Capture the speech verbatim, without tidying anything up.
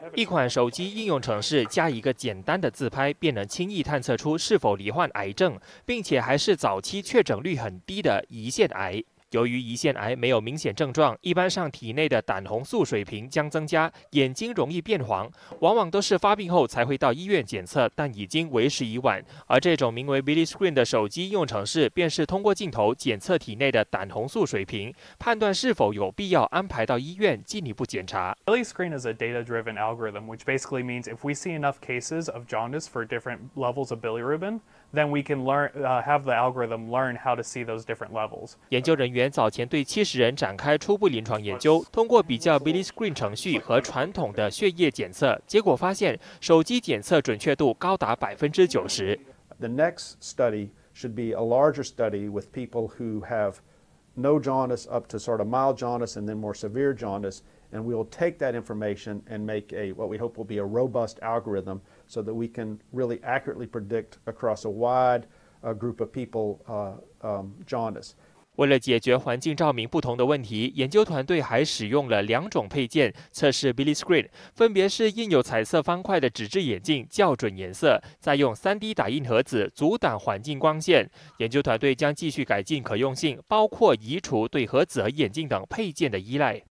一款手机应用程式加一个简单的自拍，便能轻易探测出是否罹患癌症，并且还是早期确诊率很低的胰腺癌。由于胰腺癌没有明显症状，一般上体内的胆红素水平将增加，眼睛容易变黄，往往都是发病后才会到医院检测，但已经为时已晚。而这种名为 Billy Screen 的手机应用程式，便是通过镜头检测体内的胆红素水平，判断是否有必要安排到医院进一步检查。 Billy Screen is a data-driven algorithm, which basically means if we see enough cases of jaundice for different levels of bilirubin, then we can learn, uh, have the algorithm learn how to see those different levels. 研究人员早前对七十人展开初步临床研究，通过比较 Billy Screen 程序和传统的血液检测，结果发现手机检测准确度高达百分之九十。 The next study should be a larger study with people who have no jaundice up to sort of mild jaundice and then more severe jaundice, and we will take that information and make a what we hope will be a robust algorithm so that we can really accurately predict across a wide uh, group of people uh, um, jaundice. 为了解决环境照明不同的问题，研究团队还使用了两种配件测试 Billy Screen， 分别是印有彩色方块的纸质眼镜校准颜色，再用 三 D 打印盒子阻挡环境光线。研究团队将继续改进可用性，包括移除对盒子和眼镜等配件的依赖。